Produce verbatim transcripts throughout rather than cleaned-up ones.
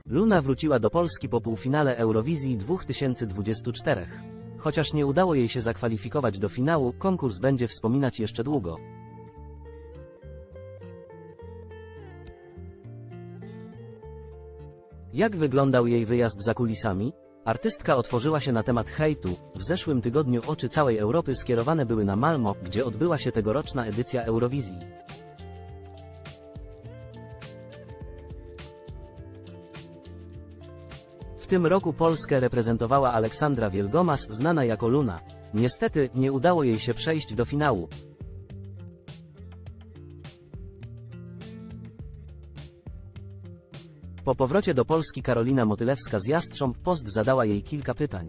Luna wróciła do Polski po półfinale Eurowizji dwa tysiące dwudziestego czwartego. Chociaż nie udało jej się zakwalifikować do finału, konkurs będzie wspominać jeszcze długo. Jak wyglądał jej wyjazd za kulisami? Artystka otworzyła się na temat hejtu. W zeszłym tygodniu oczy całej Europy skierowane były na Malmö, gdzie odbyła się tegoroczna edycja Eurowizji. W tym roku Polskę reprezentowała Aleksandra Wielgomas, znana jako Luna. Niestety, nie udało jej się przejść do finału. Po powrocie do Polski Karolina Motylewska z Jastrząb Post zadała jej kilka pytań.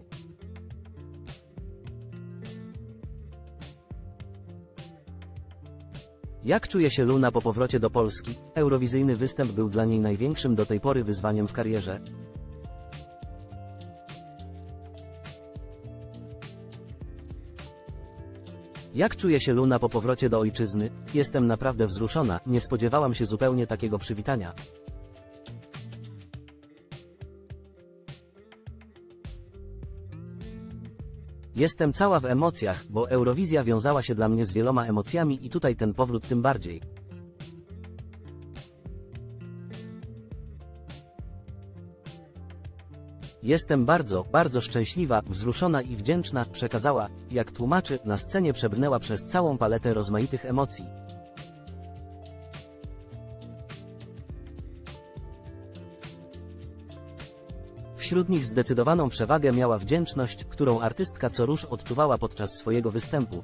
Jak czuje się Luna po powrocie do Polski? Eurowizyjny występ był dla niej największym do tej pory wyzwaniem w karierze. Jak czuje się Luna po powrocie do ojczyzny? Jestem naprawdę wzruszona, nie spodziewałam się zupełnie takiego przywitania. Jestem cała w emocjach, bo Eurowizja wiązała się dla mnie z wieloma emocjami i tutaj ten powrót tym bardziej. Jestem bardzo, bardzo szczęśliwa, wzruszona i wdzięczna, przekazała, jak tłumaczy, na scenie przebrnęła przez całą paletę rozmaitych emocji. Wśród nich zdecydowaną przewagę miała wdzięczność, którą artystka co rusz odczuwała podczas swojego występu.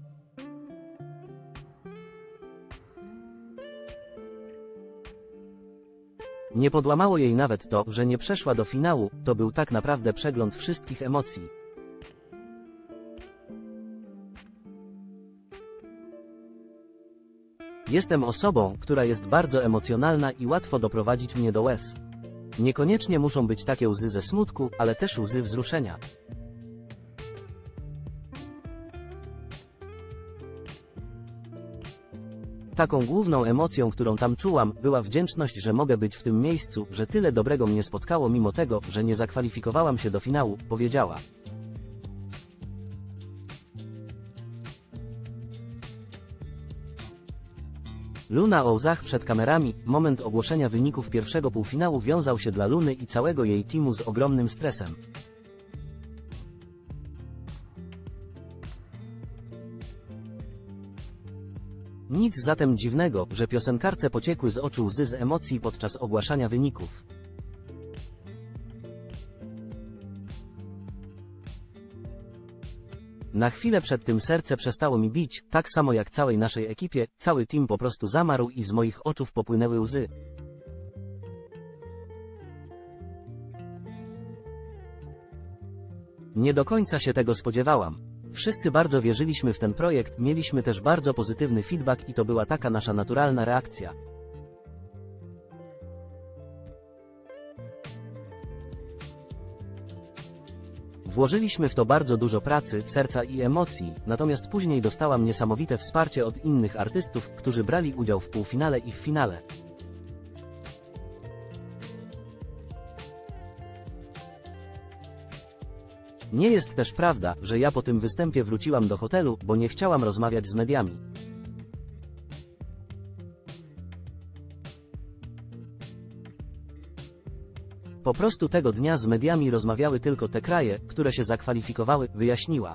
Nie podłamało jej nawet to, że nie przeszła do finału, to był tak naprawdę przegląd wszystkich emocji. Jestem osobą, która jest bardzo emocjonalna i łatwo doprowadzić mnie do łez. Niekoniecznie muszą być takie łzy ze smutku, ale też łzy wzruszenia. Taką główną emocją, którą tam czułam, była wdzięczność, że mogę być w tym miejscu, że tyle dobrego mnie spotkało mimo tego, że nie zakwalifikowałam się do finału, powiedziała. Luna o łzach przed kamerami. Moment ogłoszenia wyników pierwszego półfinału wiązał się dla Luny i całego jej teamu z ogromnym stresem. Nic zatem dziwnego, że piosenkarce pociekły z oczu łzy z emocji podczas ogłaszania wyników. Na chwilę przed tym serce przestało mi bić, tak samo jak całej naszej ekipie, cały team po prostu zamarł i z moich oczów popłynęły łzy. Nie do końca się tego spodziewałam. Wszyscy bardzo wierzyliśmy w ten projekt, mieliśmy też bardzo pozytywny feedback i to była taka nasza naturalna reakcja. Włożyliśmy w to bardzo dużo pracy, serca i emocji, natomiast później dostałam niesamowite wsparcie od innych artystów, którzy brali udział w półfinale i w finale. Nie jest też prawda, że ja po tym występie wróciłam do hotelu, bo nie chciałam rozmawiać z mediami. Po prostu tego dnia z mediami rozmawiały tylko te kraje, które się zakwalifikowały, wyjaśniła.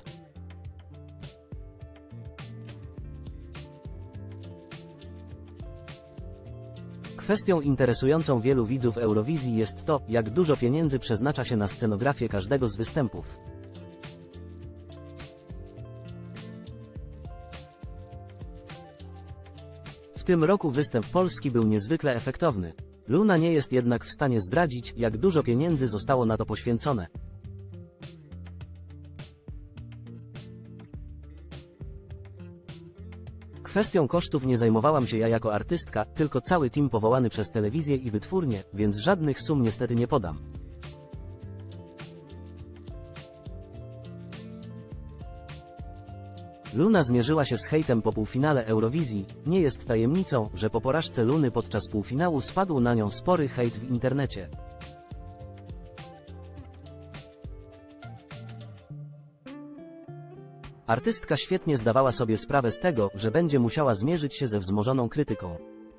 Kwestią interesującą wielu widzów Eurowizji jest to, jak dużo pieniędzy przeznacza się na scenografię każdego z występów. W tym roku występ Polski był niezwykle efektowny. Luna nie jest jednak w stanie zdradzić, jak dużo pieniędzy zostało na to poświęcone. Kwestią kosztów nie zajmowałam się ja jako artystka, tylko cały team powołany przez telewizję i wytwórnię, więc żadnych sum niestety nie podam. Luna zmierzyła się z hejtem po półfinale Eurowizji. Nie jest tajemnicą, że po porażce Luny podczas półfinału spadł na nią spory hejt w internecie. Artystka świetnie zdawała sobie sprawę z tego, że będzie musiała zmierzyć się ze wzmożoną krytyką.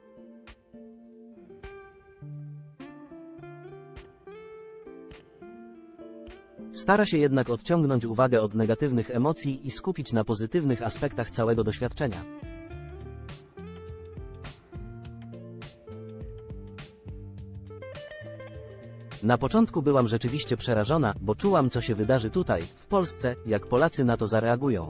Stara się jednak odciągnąć uwagę od negatywnych emocji i skupić na pozytywnych aspektach całego doświadczenia. Na początku byłam rzeczywiście przerażona, bo czułam, co się wydarzy tutaj, w Polsce, jak Polacy na to zareagują.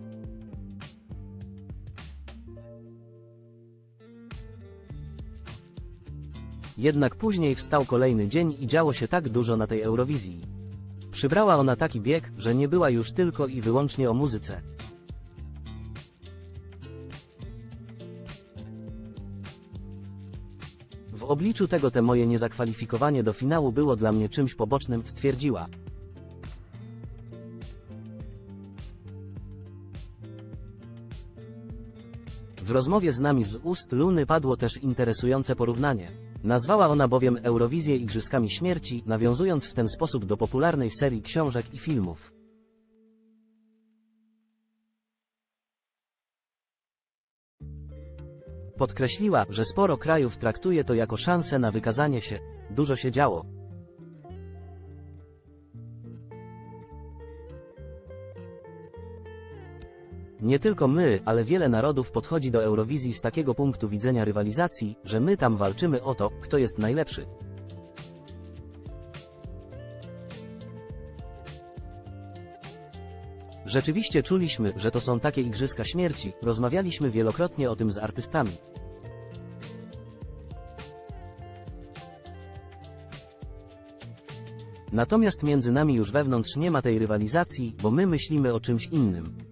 Jednak później wstał kolejny dzień i działo się tak dużo na tej Eurowizji. Przybrała ona taki bieg, że nie była już tylko i wyłącznie o muzyce. W obliczu tego te moje niezakwalifikowanie do finału było dla mnie czymś pobocznym, stwierdziła. W rozmowie z nami z ust Luny padło też interesujące porównanie. Nazwała ona bowiem Eurowizję Igrzyskami Śmierci, nawiązując w ten sposób do popularnej serii książek i filmów. Podkreśliła, że sporo krajów traktuje to jako szansę na wykazanie się. Dużo się działo. Nie tylko my, ale wiele narodów podchodzi do Eurowizji z takiego punktu widzenia rywalizacji, że my tam walczymy o to, kto jest najlepszy. Rzeczywiście czuliśmy, że to są takie igrzyska śmierci, rozmawialiśmy wielokrotnie o tym z artystami. Natomiast między nami już wewnątrz nie ma tej rywalizacji, bo my myślimy o czymś innym.